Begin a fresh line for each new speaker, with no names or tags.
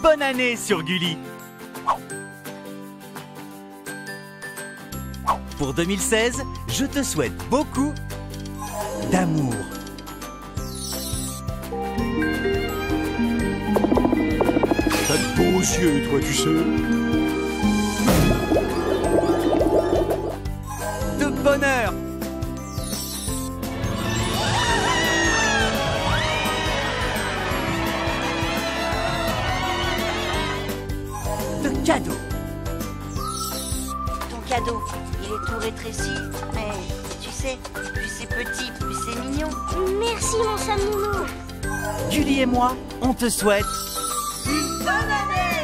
bonne année sur Gulli. Pour 2016, je te souhaite beaucoup d'amour.
T'as de beaux yeux, toi, tu sais.
De bonheur. De cadeaux.
Ton cadeau, il est tout rétréci, mais tu sais, plus c'est petit, plus c'est mignon.
Merci mon chat Minou.
Gulli et moi, on te souhaite
Bonne année!